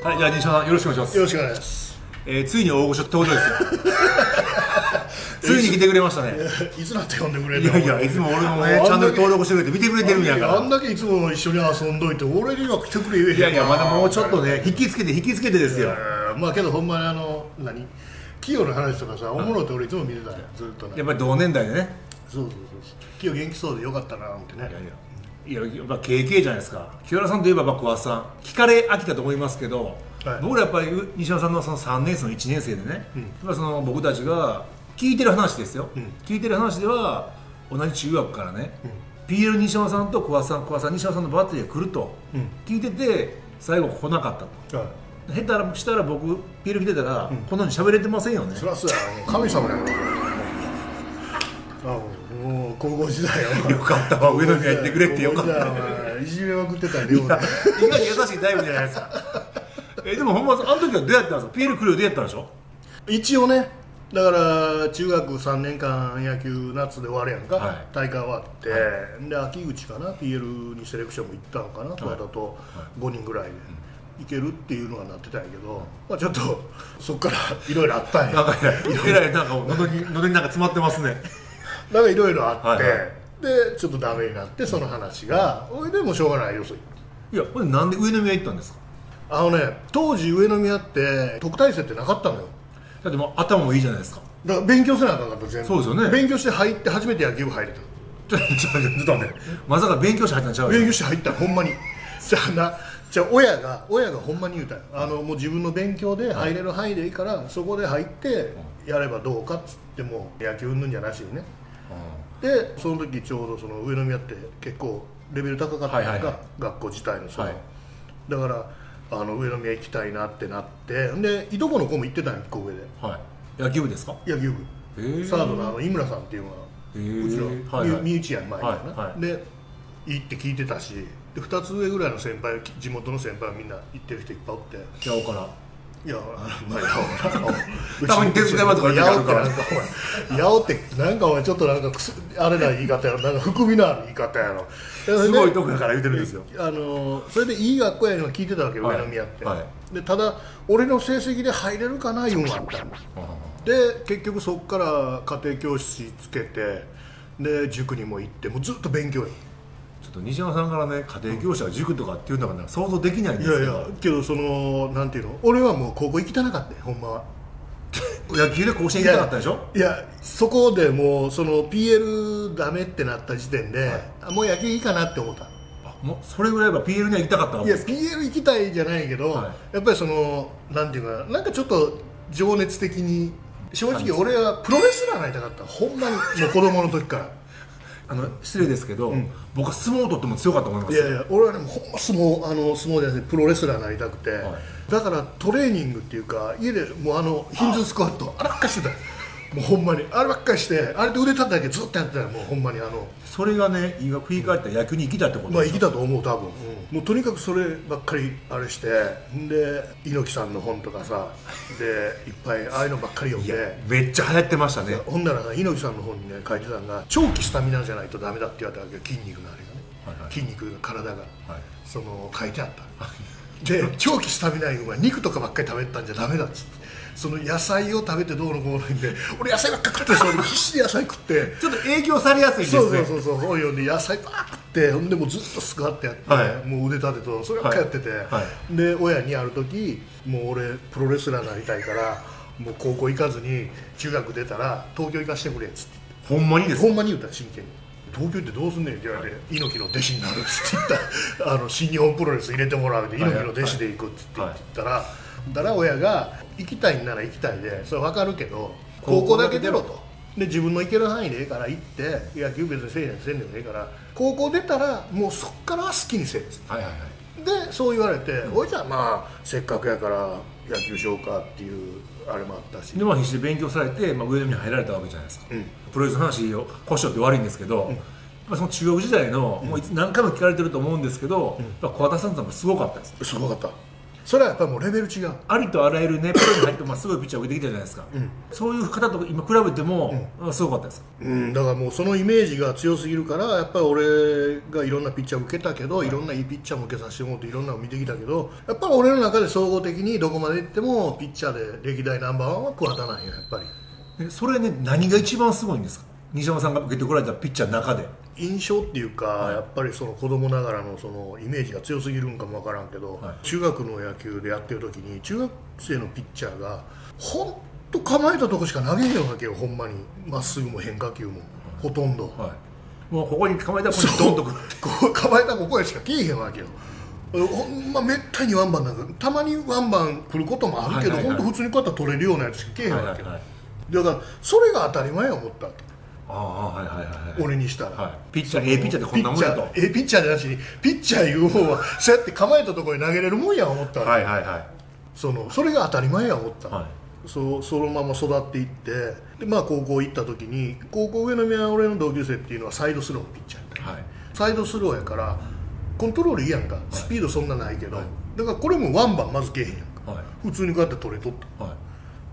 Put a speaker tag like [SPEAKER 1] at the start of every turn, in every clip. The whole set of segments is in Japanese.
[SPEAKER 1] はい、じゃあ西島さんよろしくお願いします。
[SPEAKER 2] よろしくお願いします。
[SPEAKER 1] ついに大御所登場ですよ。ついに来てくれましたね。
[SPEAKER 2] いつなって呼んでくれるの。
[SPEAKER 1] いやいつも俺もねチャンネル登録してくれて見てくれてるんやから。
[SPEAKER 2] あんだけいつも一緒に遊んどいて俺には来てくれ言えへん。
[SPEAKER 1] いやまだもうちょっとね引きつけてですよ。
[SPEAKER 2] まあけどほんまにキヨの話とかさおもろって俺いつも見てたよずっとね。
[SPEAKER 1] やっぱり同年代でね。
[SPEAKER 2] そうキヨ元気そうでよかったなってね。
[SPEAKER 1] いややっぱ KK じゃないですか。清原さんといえば小松さん聞かれ飽きたと思いますけど、僕らやっぱり西山さんのその3年生の1年生でね、その僕たちが聞いてる話ですよ、聞いてる話では同じ中学からね、PL 西山さんと小松さん西山さんのバッテリーが来ると聞いてて最後来なかったと、下手したら僕 PL 来てたら、こんなに喋れてませんよね。
[SPEAKER 2] そりゃそうや神様やろ。もう高校時代は
[SPEAKER 1] よかったわ上宮行ってくれってよかった。
[SPEAKER 2] いじめまくってたよ。
[SPEAKER 1] 意外に優しいタイプじゃないですか。でもほんまあの時はどうやったんですか。 PL 来るよどうやったんでしょ。
[SPEAKER 2] 一応ねだから中学3年間野球夏で終わるやんか、大会終わって、で秋口かな PL にセレクションも行ったのかな、桑田と5人ぐらいでいけるっていうのがなってたんやけど、まあ、ちょっとそっからいろいろあったんや。
[SPEAKER 1] えらいなんか喉になんか詰まってますね。
[SPEAKER 2] なんかいろいろあって、でちょっとダメになってその話が俺でもしょうがないよ。
[SPEAKER 1] いやこれなんで上宮行ったんですか。
[SPEAKER 2] 当時上宮って特待生ってなかったのよ。
[SPEAKER 1] だってもう頭もいいじゃないですか。
[SPEAKER 2] だから勉強せなあかんかった全部。そうですよね。勉強して入って初めて野球部入れた。
[SPEAKER 1] ちょっとねまさか勉強して入ったんちゃうよ。
[SPEAKER 2] 勉強して入ったほんまに。じゃあ親がほんまに言うたよ。もう自分の勉強で入れる範囲でいいから、そこで入ってやればどうかっつっても野球うんぬんじゃなしにね。でその時ちょうどその上宮って結構レベル高かったのが学校自体のだから上宮行きたいなってなって、でいとこの子も行ってたんや1個上で。
[SPEAKER 1] 野球部ですか。
[SPEAKER 2] 野球部サードの井村さんっていうのがうちの身内やん前からな。で行って聞いてたし、で2つ上ぐらいの先輩地元の先輩はみんな行ってる人いっぱいおって。
[SPEAKER 1] 八尾から。
[SPEAKER 2] いや
[SPEAKER 1] たまに手伝いまとか
[SPEAKER 2] やおってやおってなんかお前ちょっとなんかあれな言い方やろ、なんか含みのある言い方やろ。
[SPEAKER 1] すごいとこやから言うてるんですよ。
[SPEAKER 2] それでいい学校やのが聞いてたわけ上宮って。でただ俺の成績で入れるかないうのがあったんで、結局そこから家庭教師つけてで塾にも行ってもうずっと勉強や。
[SPEAKER 1] ちょっと西山さんからね家庭教師は塾とかっていうのが想像できないんですけど。
[SPEAKER 2] いやけどそのなんていうの、俺はもう高校行きたなかったよほんまは。
[SPEAKER 1] 野球で甲子園行きたかったでしょ。
[SPEAKER 2] いやそこでもうその PL ダメってなった時点で、もう野球いいかなって思った。
[SPEAKER 1] もうそれぐらいは PL には行きたかったわけですか。
[SPEAKER 2] いや PL 行きたいじゃないけど、やっぱりそのなんていうかなんかちょっと情熱的に正直俺はプロレスラーになりたかったほんまにもう子供の時から。
[SPEAKER 1] 失礼ですけど、僕は相撲とっても強かったと思います。
[SPEAKER 2] いや俺はねほんま相撲じゃなくてプロレスラーになりたくて、だからトレーニングっていうか家でもうヒンズースクワットあればっかりしてたよ。もうほんまにあればっかりしてあれで腕立てだけずっとやってたよ。もうほんまに
[SPEAKER 1] それがね今振り返ったら野球に生きたってこと。
[SPEAKER 2] まあ生きたと思う多分、もうとにかくそればっかりあれしてで猪木さんの本とかさでいっぱいああいうのばっかり読んで
[SPEAKER 1] めっちゃ流行ってましたね。
[SPEAKER 2] ほんなら猪木さんの本にね書いてたのが長期スタミナじゃないとダメだって言われたわけよ。筋肉のあれがね、筋肉が体が、その書いてあったで長期スタミナいうのは肉とかばっかり食べてたんじゃダメだっつって、その野菜を食べてどうのこうのんで俺野菜ばっかり食ってそれ必死で野菜食って
[SPEAKER 1] ちょっと影響されやすいですね。
[SPEAKER 2] そう本読んで野菜ばーってほんでもうずっとスクワットやって、もう腕立てとそればっかりやってて、で親にある時もう俺プロレスラーになりたいからもう高校行かずに中学出たら東京行かしてくれっつって。
[SPEAKER 1] ほんまにですか。
[SPEAKER 2] ほんまに言ったら真剣に東京行ってどうすんねんって言われて猪木の弟子になるっつって言った新日本プロレス入れてもらうで猪木の弟子で行くっつって言ったら、だから親が行きたいんなら行きたいでそれ分かるけど高校だけ出ろと。で自分の行ける範囲でええから行って野球別にせんでもええから高校出たらもうそっからは好きにせえっつって、でそう言われて、おいじゃあまあせっかくやから野球しようかっていうあれもあったし、
[SPEAKER 1] で必死で勉強されて、上野に入られたわけじゃないですか、プロレスの話をこしょって悪いんですけど、その中学時代の、もう何回も聞かれてると思うんですけど、桑田さんとかすごかったです。
[SPEAKER 2] すごかった。 それはやっぱりもうレベル違う。
[SPEAKER 1] ありとあらゆるねプロに入って、すごいピッチャーを受けてきたじゃないですか、そういう方と今比べても、すごかったです。
[SPEAKER 2] だからもうそのイメージが強すぎるから、やっぱり俺がいろんなピッチャーを受けたけど、いろんないいピッチャーも受けさせてもらっていろんなのを見てきたけど、やっぱり俺の中で総合的にどこまでいってもピッチャーで歴代ナンバーワンは桑田なんよやっぱり。
[SPEAKER 1] それね、何が一番すごいんですか、西山さんが受けてこられたピッチャーの中で。
[SPEAKER 2] 印象っていうか、やっぱりその子供ながらのそのイメージが強すぎるんかもわからんけど、中学の野球でやってる時に中学生のピッチャーがほんと構えたとこしか投げへんわけよ、ほんまに。まっすぐも変化球もほとんど、
[SPEAKER 1] もうここに構えたここにドンとくる、
[SPEAKER 2] 構えたここへしか来えへんわけよ。ほんまめったにワンバンなんか、たまにワンバン来ることもあるけど、ほんと普通にこうやって取れるようなやつしか来えへんわけよ。だからそれが当たり前や思ったと。俺にしたら、
[SPEAKER 1] ピッチャー、ピッチャーってこんなもんやと。
[SPEAKER 2] ピッチャーじゃなしに、ピッチャーいう方はそうやって構えたところに投げれるもんや思ったら、それが当たり前や思った、そのまま育っていって、で高校行った時に、高校上宮俺の同級生っていうのはサイドスローのピッチャーやった、サイドスローやからコントロールいいやんか、スピードそんなないけど、だからこれもワンバンまずけえへんやんか、普通にこうやって取れとった、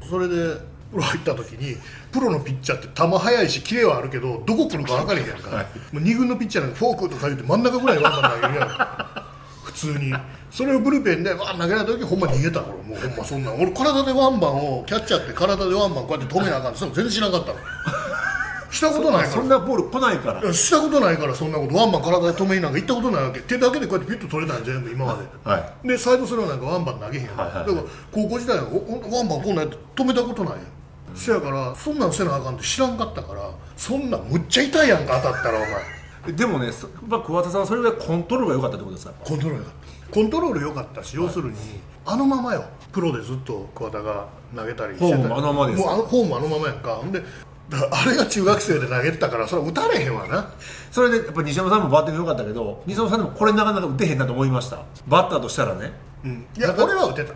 [SPEAKER 2] それでプロ入った時に、プロのピッチャーって球速いしキレはあるけどどこ来るか分からへんやんか、もう2軍のピッチャーなんかフォークとか言って真ん中ぐらいワンバン投げるやん普通に。それをブルペンで投げられた時ほんま逃げたから、もうほんまそんなん俺体でワンバンをキャッチャーって体でワンバンこうやって止めなあかんって、そんな全然知らなかったのしたことないから。
[SPEAKER 1] そんなボール来ないから。
[SPEAKER 2] したことないから、そんなことワンバン体で止めになんか行ったことないわけ。手だけでこうやってピッと取れたん全部今まで、でサイドスローなんかワンバン投げへんやん、だから高校時代はワンバンこんなんやって止めたことないやん。せやからそんなんせなあかんって知らんかったから、そんなんむっちゃ痛いやんか当たったらお前。
[SPEAKER 1] でもね、桑田さんはそれぐらいコントロールが良かったってことですか。
[SPEAKER 2] コントロール良かった、コントロール良かったし、要するにあのままよ、プロでずっと桑田が投げたりしてたり、
[SPEAKER 1] フォームあのままです、
[SPEAKER 2] もうフォームあのままやんか。ほんであれが中学生で投げてたから、それは打たれへんわな。
[SPEAKER 1] それでやっぱ西山さんもバッティング良かったけど、西山さんでもこれなかなか打てへんなと思いました、バッターとしたらね。
[SPEAKER 2] いや俺は打てた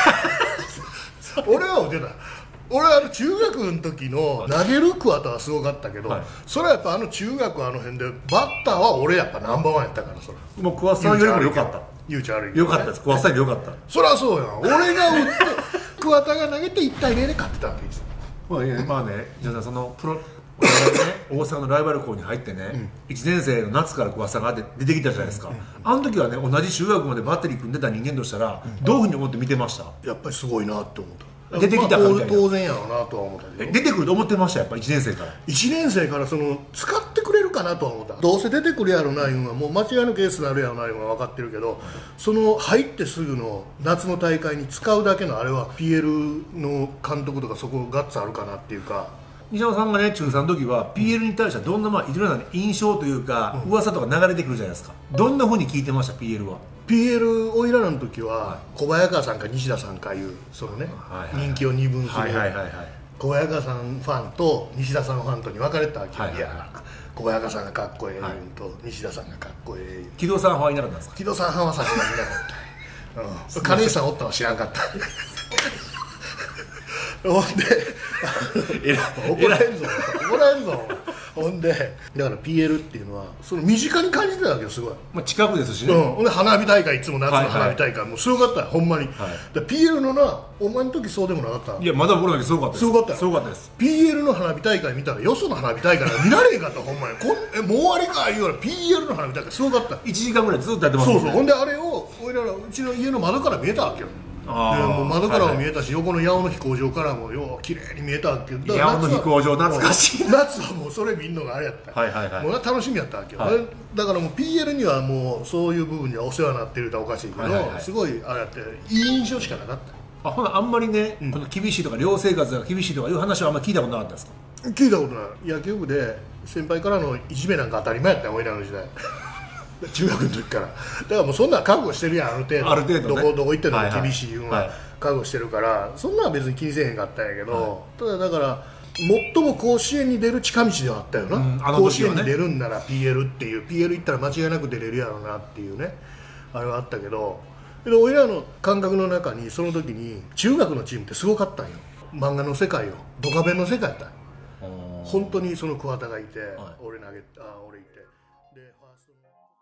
[SPEAKER 2] 俺は打てた。俺は中学の時の投げる桑田はすごかったけど、それはやっぱ中学あの辺でバッターは俺やっぱナンバーワンやったから、それ
[SPEAKER 1] もう桑田さんよりも良かった。
[SPEAKER 2] ゆうちゃ悪い
[SPEAKER 1] 良かったです、桑田さんより良かった。
[SPEAKER 2] そりゃそうやん、俺が打って桑田が投げて1対0で勝ってたわけです。
[SPEAKER 1] まあね、じゃあそのプロ大阪のライバル校に入ってね、1年生の夏から桑田さんが出てきたじゃないですか、あの時はね、同じ中学までバッテリー組んでた人間としたら、どういうふうに思って見てました？
[SPEAKER 2] やっぱりすごいなって思った。
[SPEAKER 1] 出てきたかみたいな、
[SPEAKER 2] 当然やろうなとは思ったけど、
[SPEAKER 1] 出てくると思ってました、やっぱり1年生から。
[SPEAKER 2] 1年生から使ってくれるかなとは思った。どうせ出てくるやろないうのはもう間違いのケースになるやろないうのは分かってるけど、入ってすぐの夏の大会に使うだけのあれは PL の監督とかそこガッツあるかなっていうか。
[SPEAKER 1] 西山さんがね、中3の時は PL に対してはどんないろんな印象というか、噂とか流れてくるじゃないですか。どんなふうに聞いてました PL は。
[SPEAKER 2] PL おいらの時は小早川さんか西田さんかいう人気を二分する小早川さんファンと西田さんファンとに分かれたわけ。いや小早川さんがかっこええと西田さんがかっこええ。
[SPEAKER 1] 木戸さんはいなかったんですか？
[SPEAKER 2] 木戸さんはさすがにいなかった。金井さんおったの知らんかったほんで怒られんぞほんでだから PL っていうのは身近に感じてたわけよ、すごい。
[SPEAKER 1] 近くですしね。
[SPEAKER 2] ほんで花火大会、いつも夏の花火大会もうすごかったよ、ほんまに。PL のな、お前の時そうでもなかった？
[SPEAKER 1] いや、まだ僕の時すごかったです。すごかったです。
[SPEAKER 2] PL の花火大会見たらよその花火大会が見られへんかったほんまに。もう終わりか言うから PL の花火大会すごかった。
[SPEAKER 1] 1時間ぐらいずっとやってますね。
[SPEAKER 2] そうほんであれを俺らうちの家の窓から見えたわけよ。もう窓からも見えたし、横の八尾の飛行場からもよう綺麗に見えたわけ。
[SPEAKER 1] 八尾の飛行場懐かしい。
[SPEAKER 2] 夏はもうそれ見んのがあれやった、もう楽しみやったわけよ、だからもう PL にはもうそういう部分にはお世話になってるとはおかしいけど、すごいあれやっていい印象しかなかった。
[SPEAKER 1] ほなあんまりね、この厳しいとか寮生活が厳しいとかいう話はあんまり聞いたことなかったですか？
[SPEAKER 2] 聞いたことない。野球部で先輩からのいじめなんか当たり前やったよ、俺らの時代中学の時から。だからもうそんな覚悟してるやん、ある程度、どこ行ってんのも厳しいのは覚悟してるから、そんなは別に気にせえへんかったんやけど、ただだから最も甲子園に出る近道ではあったよな、甲子園に出るんなら PL っていう PL 行ったら間違いなく出れるやろうなっていうね、あれはあったけど、俺らの感覚の中にその時に中学のチームってすごかったんよ。漫画の世界よ、ドカベンの世界やったんよ。本当にその桑田がいて、俺いてでファーストの